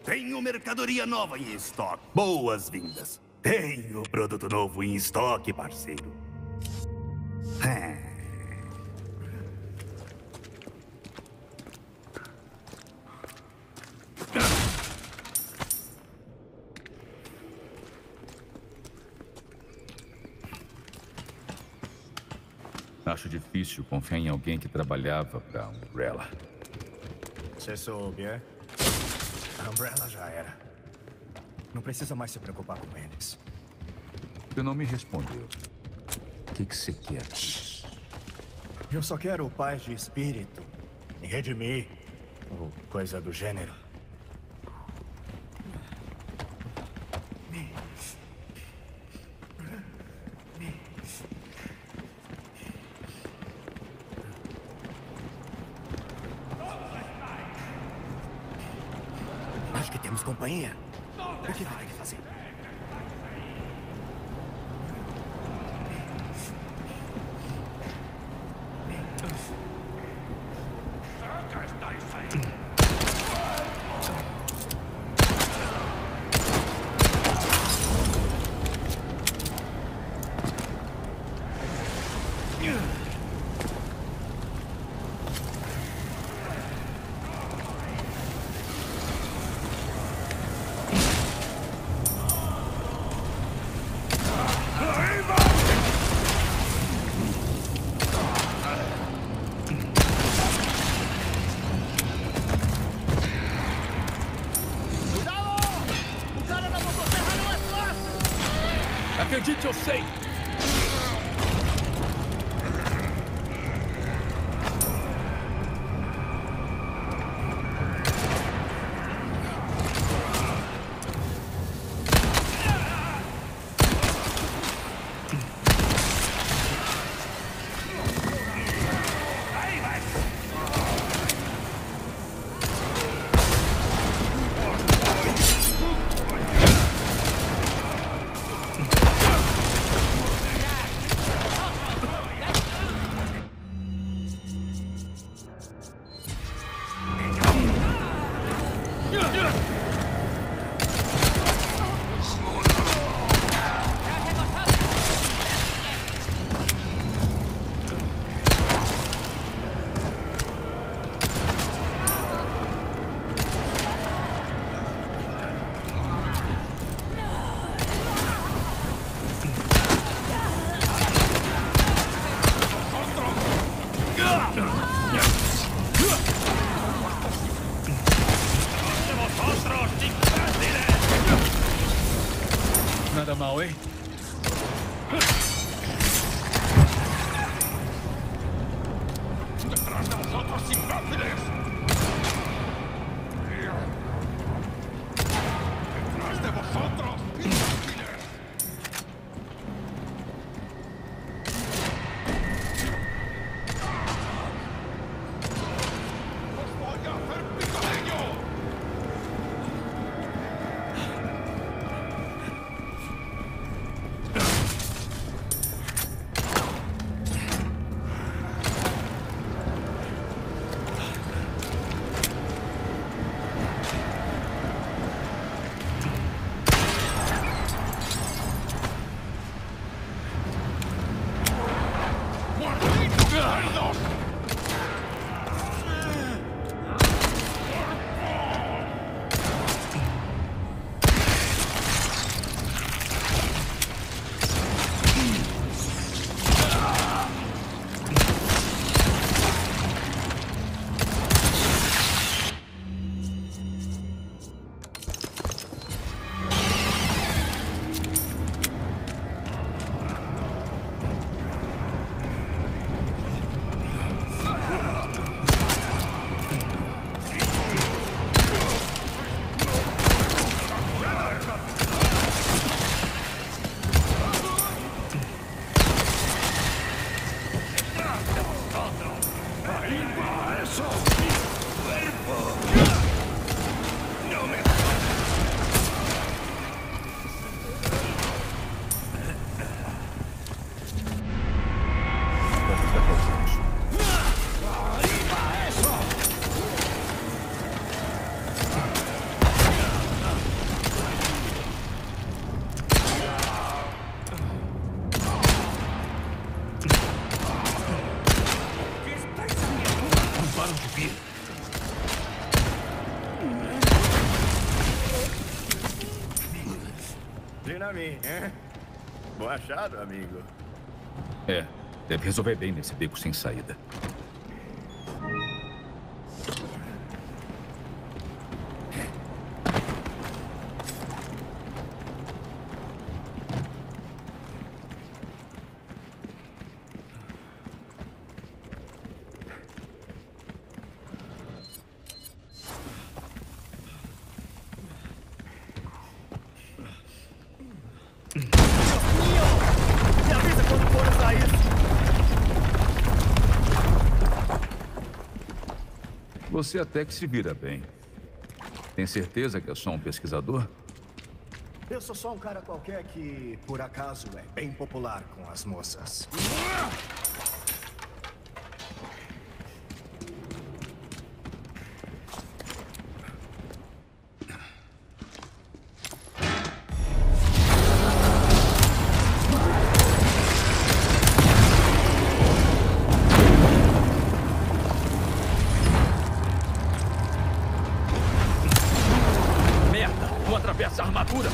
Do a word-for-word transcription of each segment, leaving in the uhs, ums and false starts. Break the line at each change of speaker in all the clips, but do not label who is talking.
Tenho mercadoria nova em estoque. Boas-vindas. Tenho produto novo em estoque, parceiro. É.
Acho difícil confiar em alguém que trabalhava pra Umbrella.
Você soube, é? A Umbrella já era. Não precisa mais se preocupar com eles.
Você não me respondeu. O que que você quer?
Eu só quero paz de espírito. Me redimir. Ou coisa do gênero. Acho que temos companhia. O que vai fazer?
Acredite, eu sei! Nada mal, hein?
¡Detrás de vosotros, imbéciles! ¡Detrás de vosotros, imbéciles! ¡Os voy a hacer picadillo!
pena a mim, hein? Bom achado, amigo.
É, deve resolver bem nesse beco sem saída.
Me avisa quando for usar isso.
Você até que se vira bem. Tem certeza que é só um pesquisador?
Eu sou só um cara qualquer que, por acaso, é bem popular com as moças.
Merda! Não atravessa a armadura!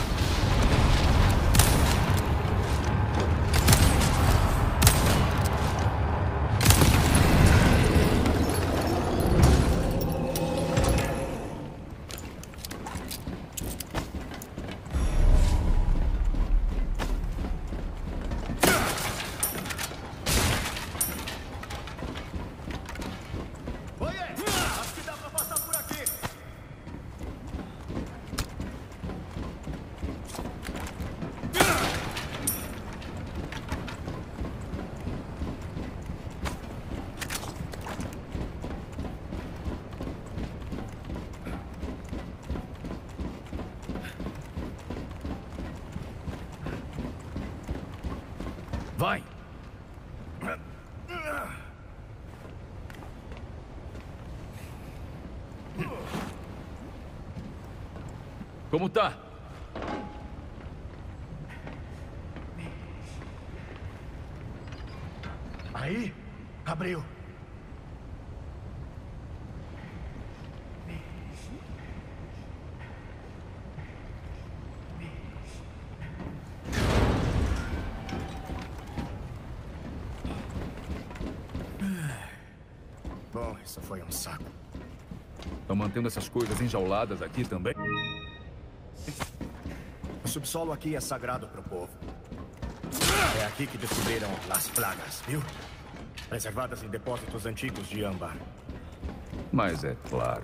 Oi, acho que dá pra passar por aqui.
Vai! Como tá?
Aí, abriu. Bom, isso foi um saco.
Estão mantendo essas coisas enjauladas aqui também?
O subsolo aqui é sagrado pro povo. É aqui que descobriram as plagas, viu? Preservadas em depósitos antigos de âmbar.
Mas é claro.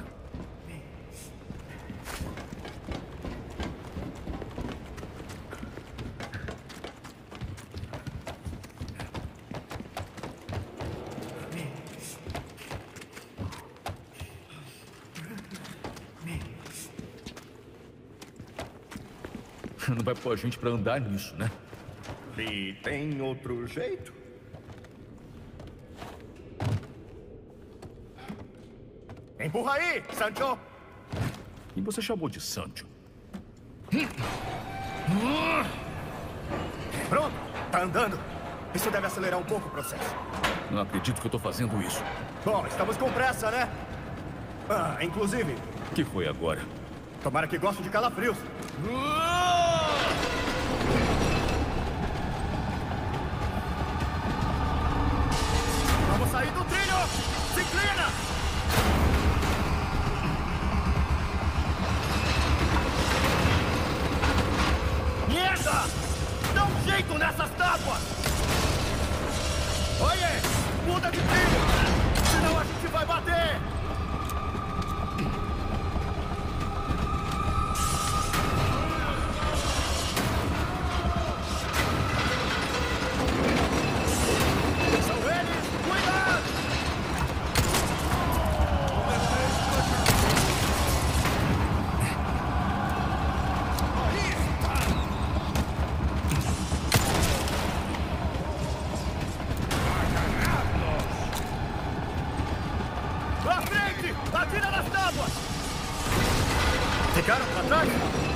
Não vai pôr a gente pra andar nisso, né?
E tem outro jeito? Empurra aí, Sancho!
E você chamou de Sancho?
Pronto, tá andando. Isso deve acelerar um pouco o processo.
Não acredito que eu tô fazendo isso.
Bom, estamos com pressa, né? Ah, inclusive,
O que foi agora?
tomara que goste de calafrios. Vamos sair do trilho! Se inclina! Merda! Dá um jeito nessas tábuas! Oiê! Muda de trilho! Senão a gente vai bater! São eles! Cuidado! À frente! Atira nas tábuas! Ficaram pra trás?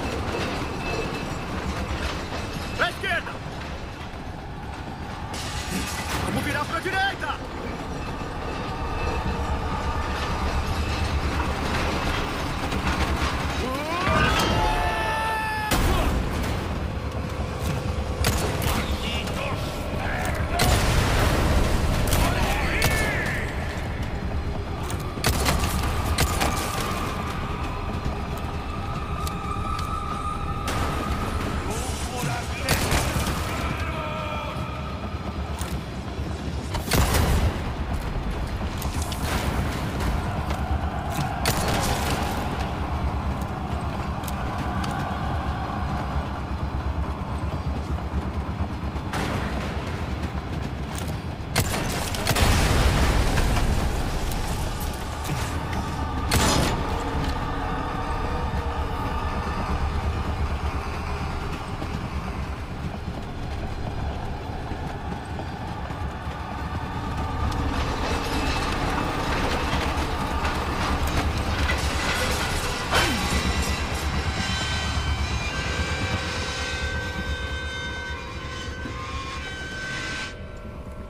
À esquerda! Vamos virar pra direita!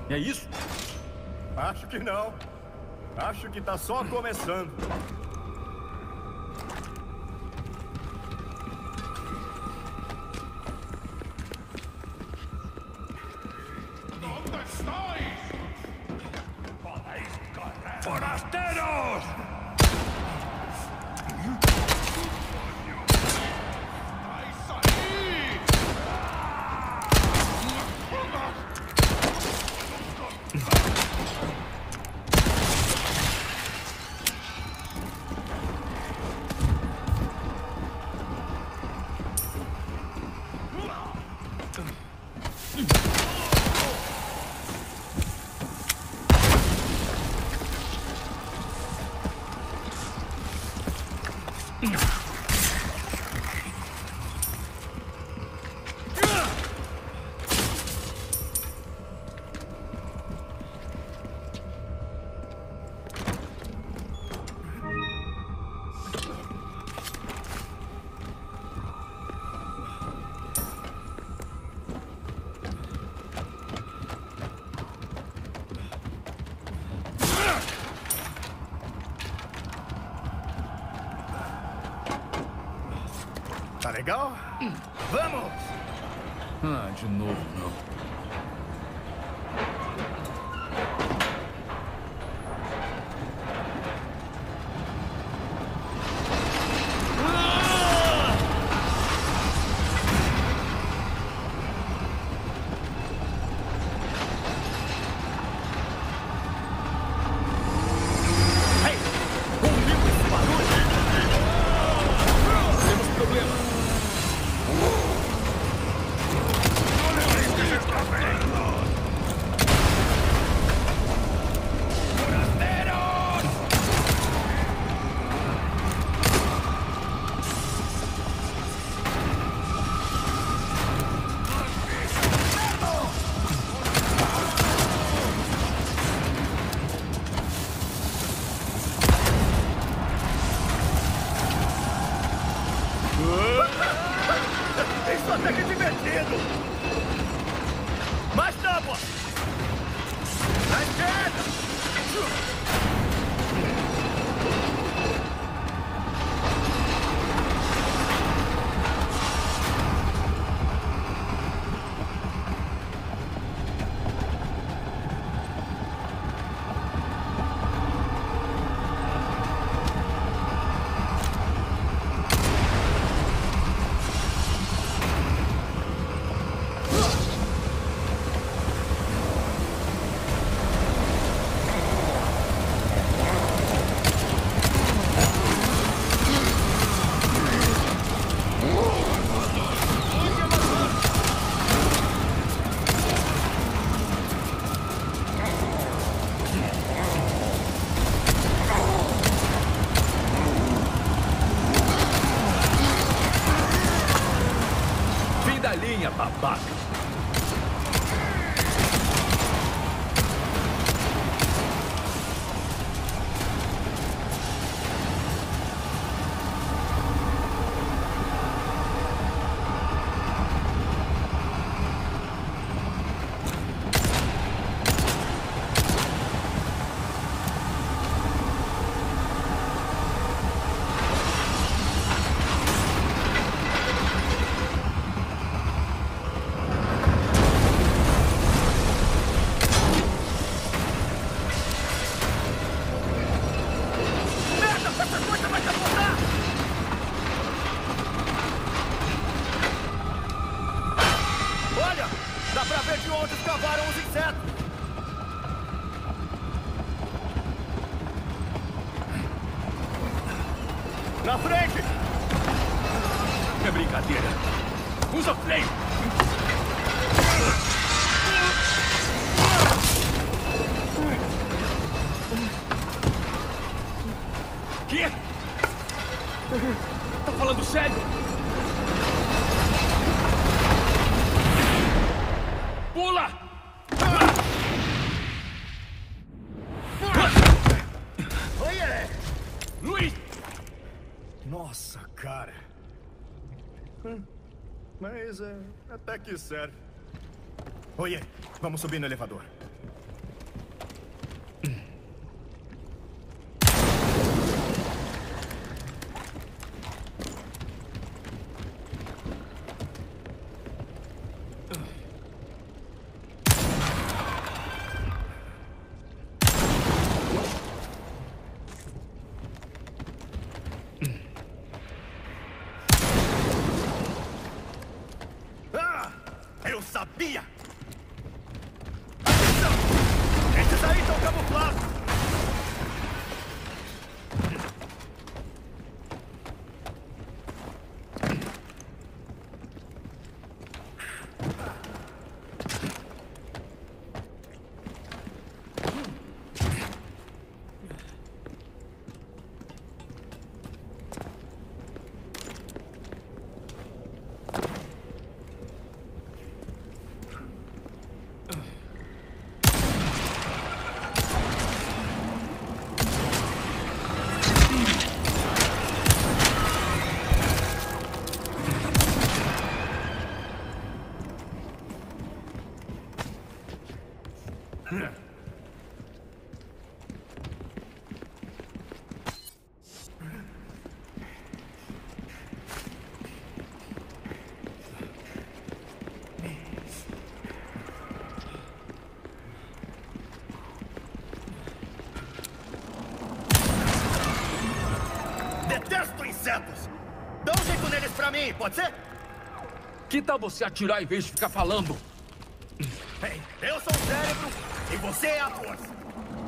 É isso?
Acho que não. Acho que tá só começando.
¿Dónde estáis?
Forasteros!
¡Estáis ahí!
Tá legal? Vamos!
Ah, de novo, não.
Ei! Ouviu esse barulho?
Temos problema.
Isso até que é divertido! Mais tábua! Na esquerda!
Fim da linha, babaca.
Merda! Essa coisa vai te afundar! Olha! Dá pra ver de onde escavaram os insetos! Na frente!
É brincadeira. Usa flame. Quê? Tá falando sério? Pula!
Oiê!
Luiz!
Nossa, cara. Hum, mas é, até que serve. Oiê, vamos subir no elevador. sabia! Atenção! Esses aí estão camuflados! Detesto insetos! Dá um jeito neles pra mim, pode ser?
Que tal você atirar em vez de ficar falando?
Ei, eu sou o cérebro e você é a força.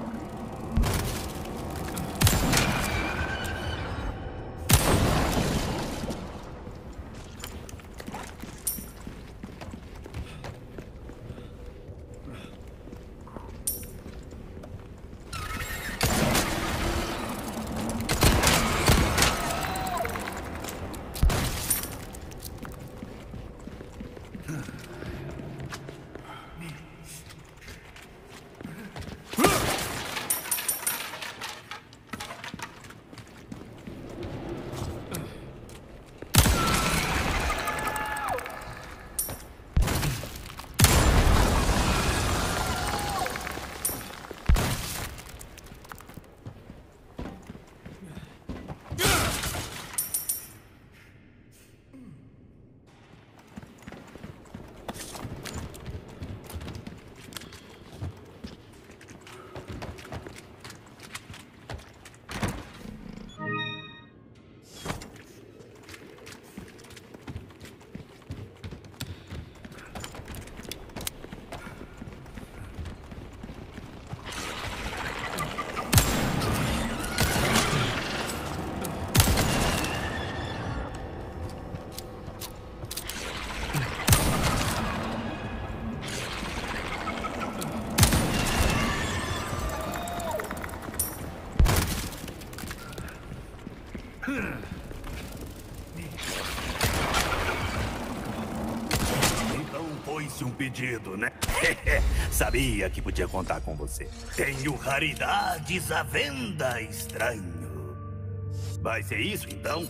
Então foi-se um pedido, né? Sabia que podia contar com você. Tenho raridades à venda, estranho. Vai ser isso, então?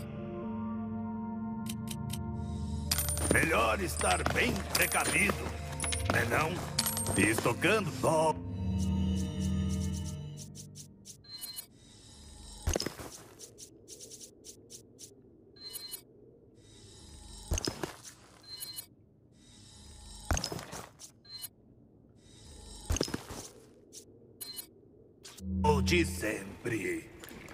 Melhor estar bem precavido, né não? E estocando só. O de sempre.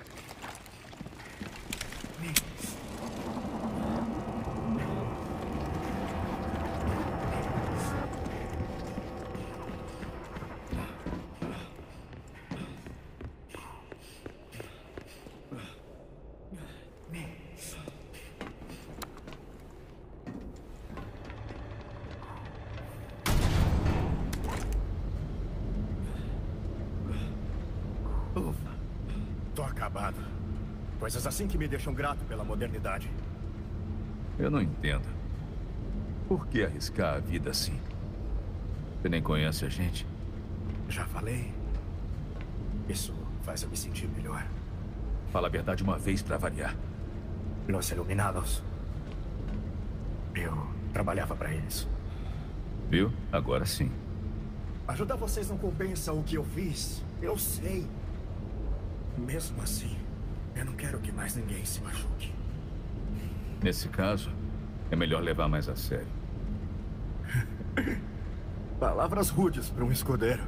Ufa, tô acabado. Coisas assim que me deixam grato pela modernidade.
Eu não entendo. Por que arriscar a vida assim? Você nem conhece a gente?
Já falei. Isso faz eu me sentir melhor.
Fala a verdade uma vez pra variar.
Los Iluminados. Eu trabalhava pra eles.
Viu? Agora sim.
Ajudar vocês não compensa o que eu fiz. Eu sei. Mesmo assim, eu não quero que mais ninguém se machuque.
Nesse caso, é melhor levar mais a sério.
Palavras rudes para um escudeiro.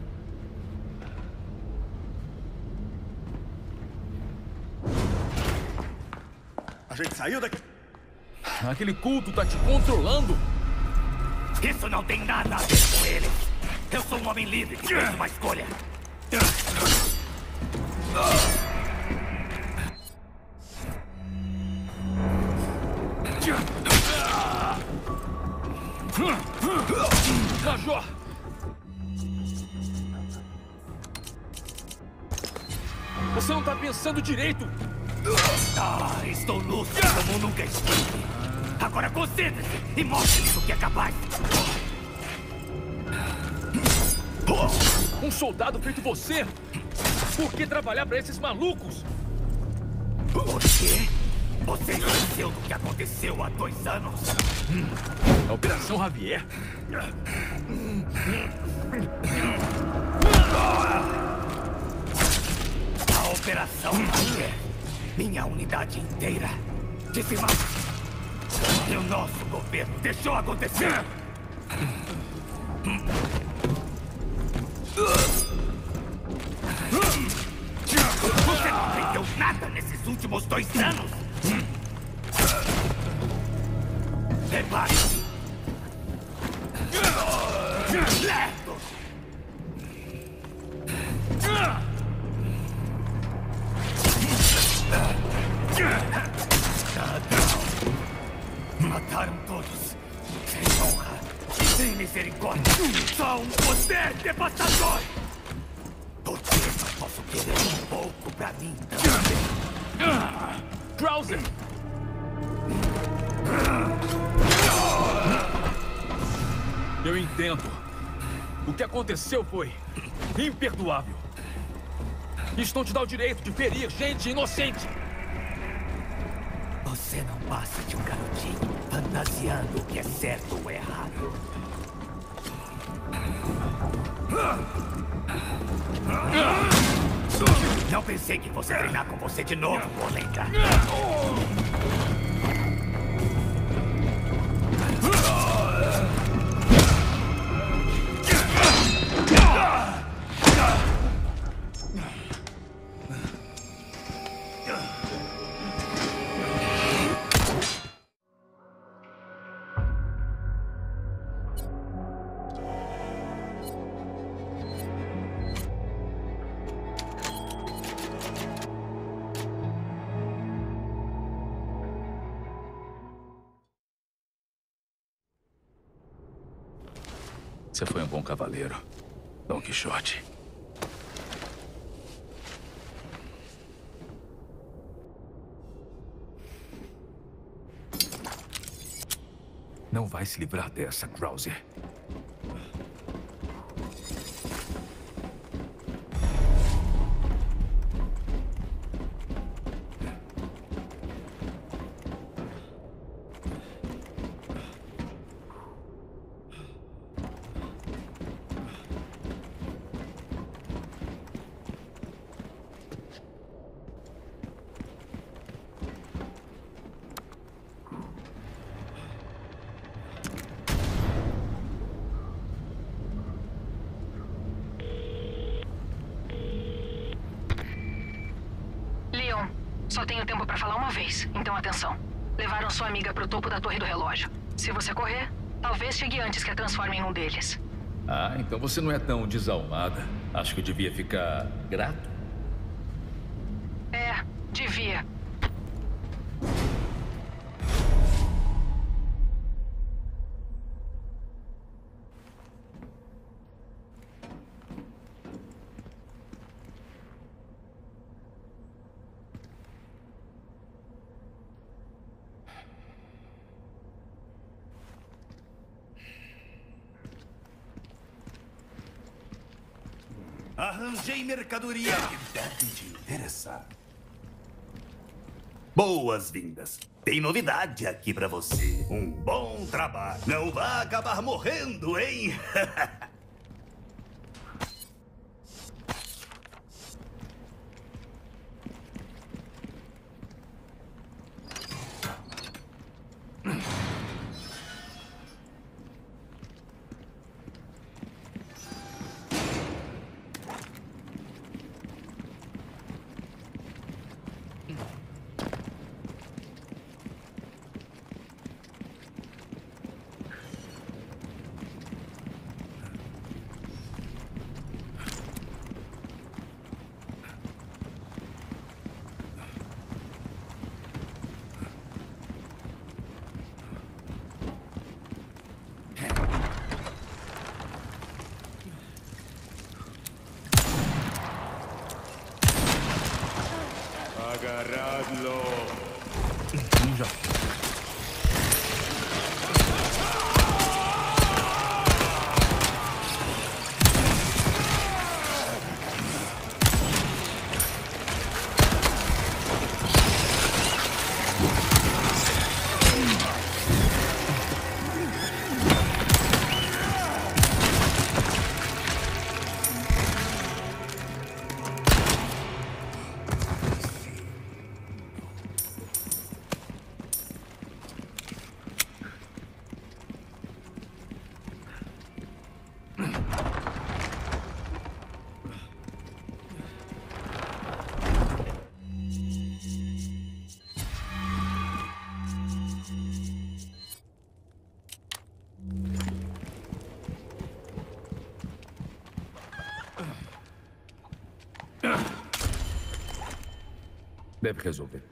A gente saiu daqui.
Aquele culto tá te controlando?
Isso não tem nada a ver com eles. Eu sou um homem livre que fez uma escolha.
Major! Você não tá pensando direito!
Ah, estou lúcido como nunca estive. Agora concentre-se e mostre-me do que é capaz.
Um soldado feito você? Por que trabalhar para esses malucos?
Por quê? Você esqueceu do que aconteceu há dois anos?
A Operação Javier.
A Operação Javier. Minha unidade inteira dizimada. E o nosso governo deixou acontecer. Você não aprendeu nada nesses últimos dois anos? Prepare-se. Lerdo! Mataram todos. Sem honra. Sem misericórdia. Só um poder devastador. Por que eu posso querer um pouco pra mim também?
Krauser! Eu entendo. O que aconteceu foi imperdoável. Isso não te dá o direito de ferir gente inocente.
Você não passa de um garotinho fantasiando o que é certo ou errado. Não pensei que fosse treinar com você de novo, Polenka.
Você foi um bom cavaleiro, Dom Quixote.
Não vai se livrar dessa, Krauser.
Só tenho tempo pra falar uma vez, então atenção. Levaram sua amiga pro topo da torre do relógio. Se você correr, talvez chegue antes que a transformem em um deles.
Ah, então você não é tão desalmada. Acho que devia ficar grato.
É, devia.
Arranjei mercadoria que deve te interessar. Boas-vindas. Tem novidade aqui pra você. Um bom trabalho. Não vai acabar morrendo, hein?
já. Deve resolver.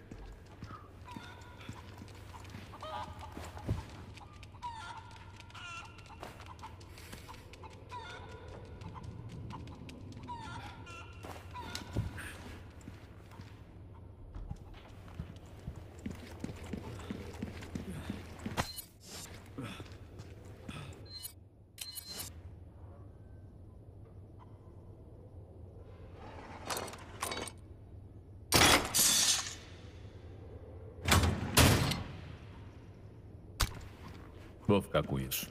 Vou ficar com isso.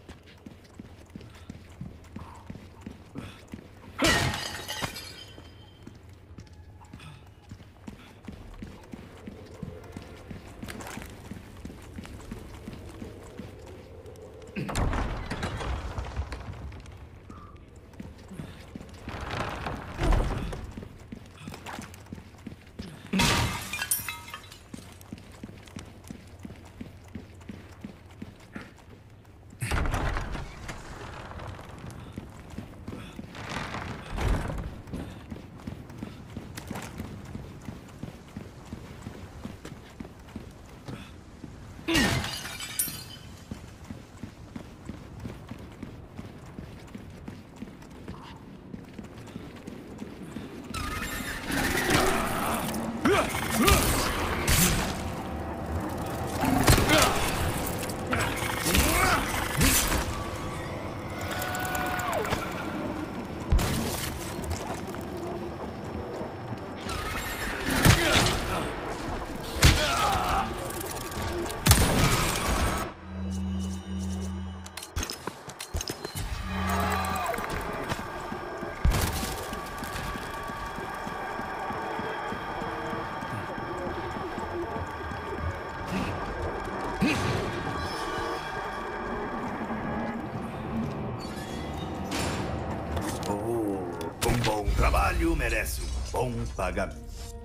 trabalho merece um bom pagamento.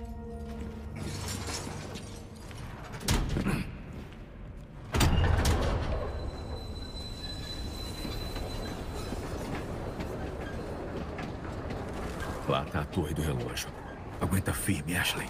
Lá tá a torre do relógio. Aguenta firme, Ashley.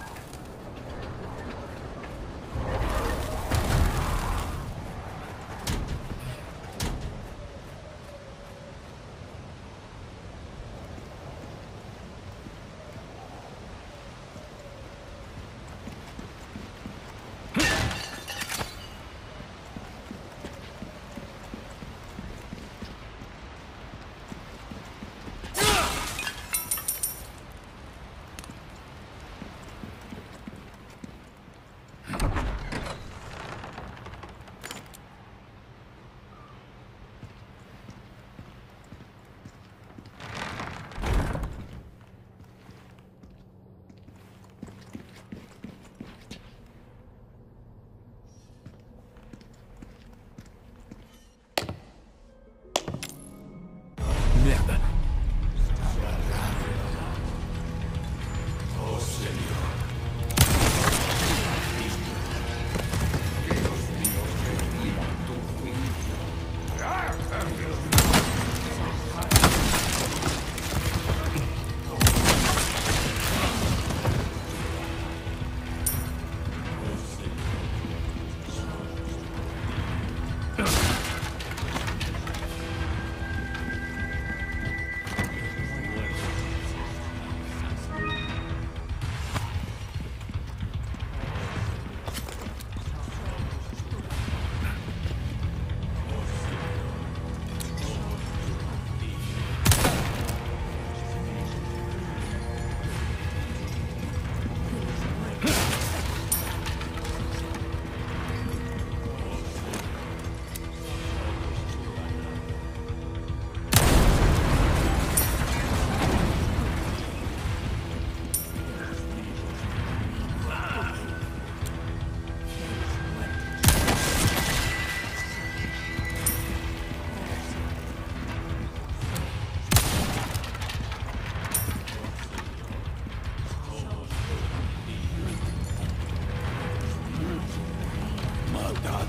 Cuidado.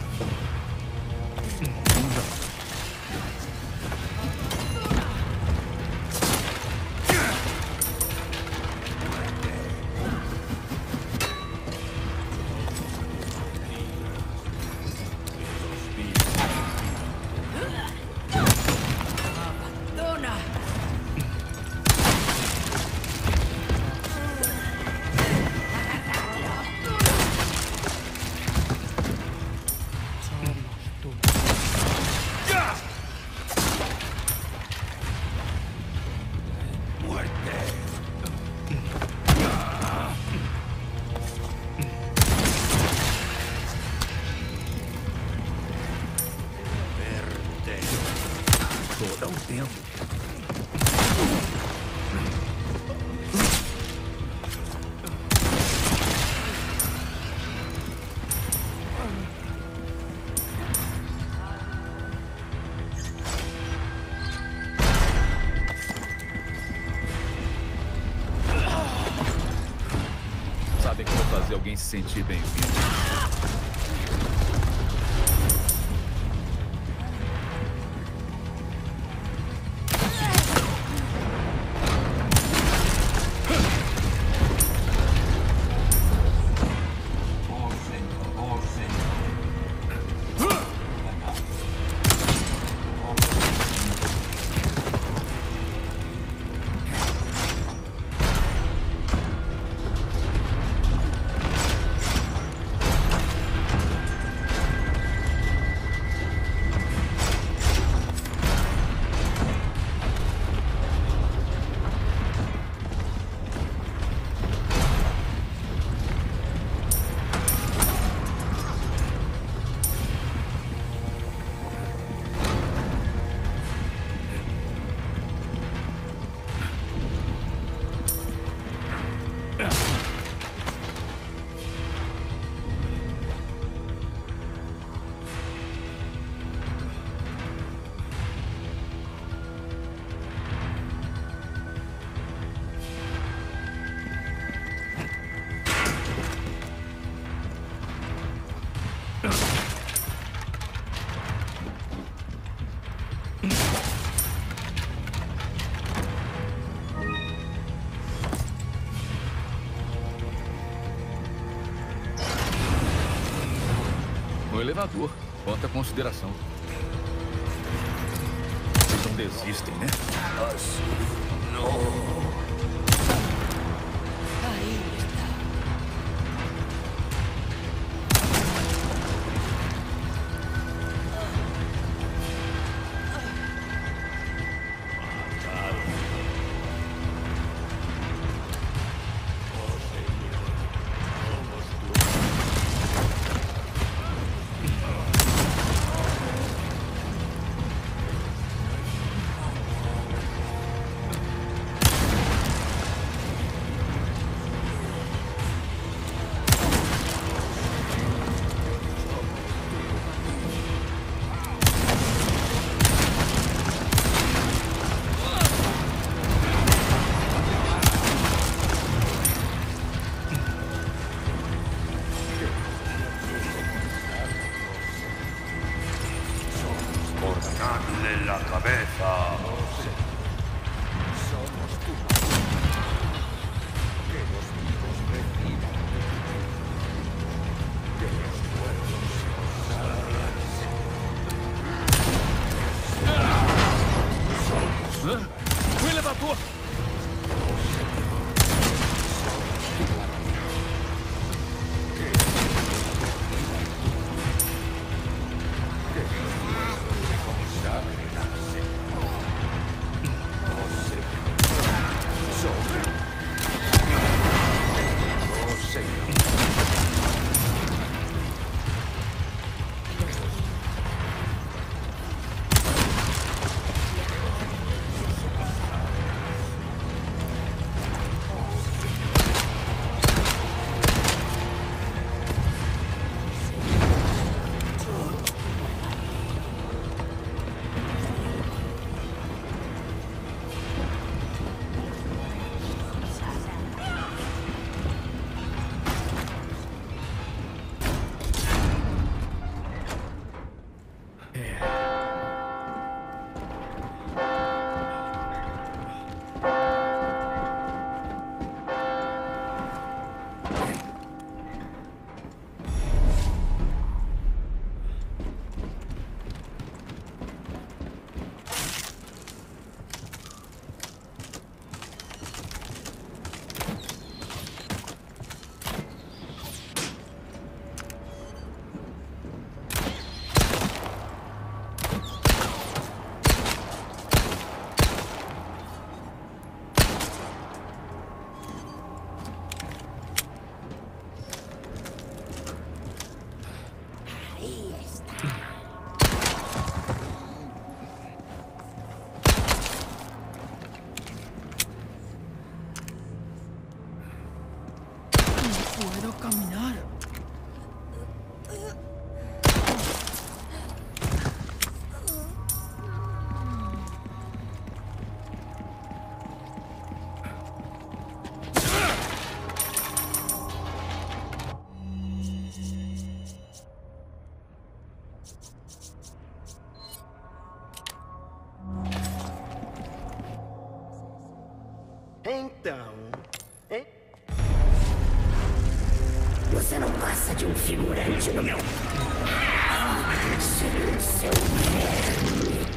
Dá um tempo.
Sabem como fazer alguém se sentir bem-vindo. No elevador, quanta consideração. Vocês não desistem, né?
Cortadle la cabeza.
O elevador!
Ahí está.
No puedo caminar.
Então, hein?
Você não passa de um figurante no meu... Seu, seu verme.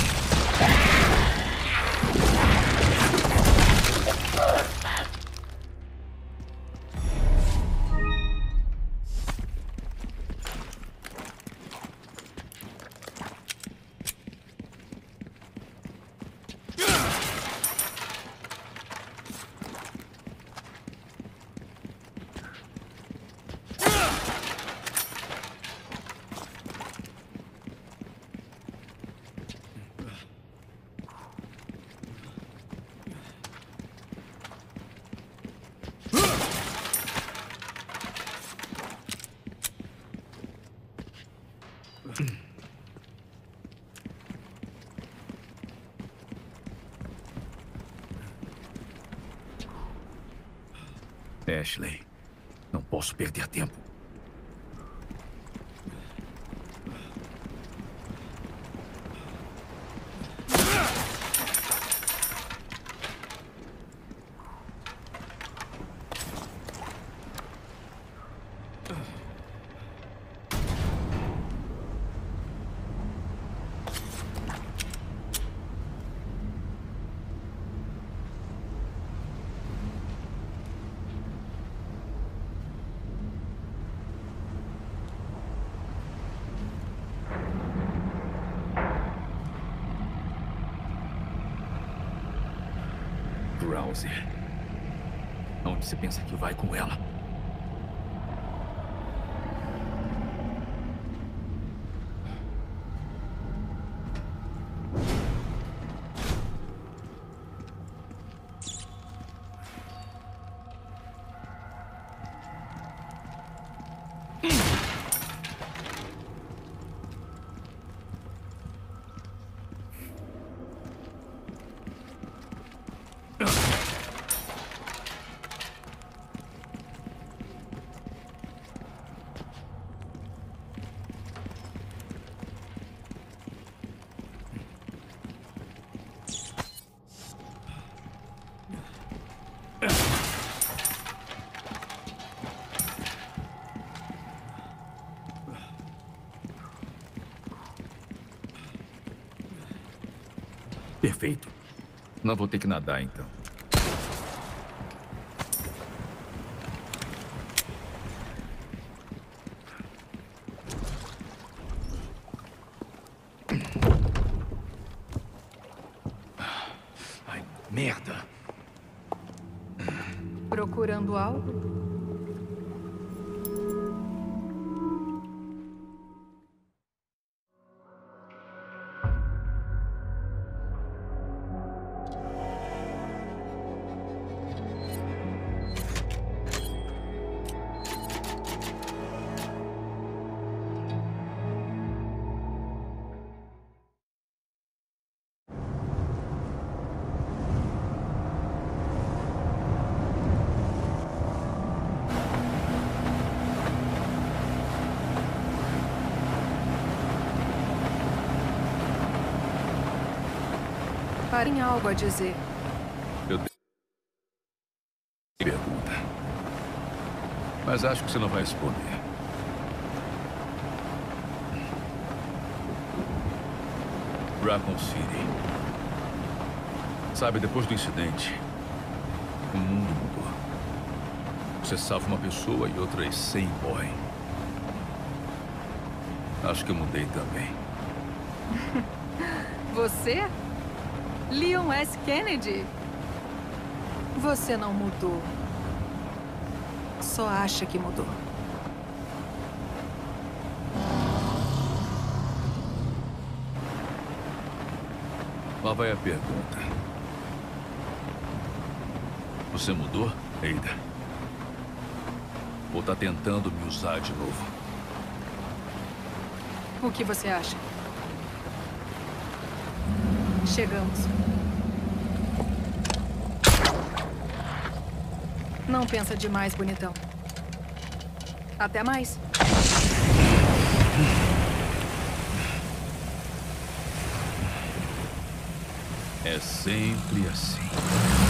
Ashley, não posso perder tempo. Rousey. Onde você pensa que vai com ela? Perfeito. Não vou ter que nadar, então. Ai, merda.
Procurando algo? Tem algo a dizer.
Eu tenho pergunta. Mas acho que você não vai responder. Raccoon City. Sabe, depois do incidente, o mundo mudou. Você salva uma pessoa e outras cem morrem. Acho que eu mudei também.
Você? Leon S. Kennedy? Você não mudou. Só acha que mudou.
Lá vai a pergunta. Você mudou, Ada? Ou tá tentando me usar de novo?
O que você acha? Chegamos. Não pensa demais, bonitão. Até mais.
É sempre assim.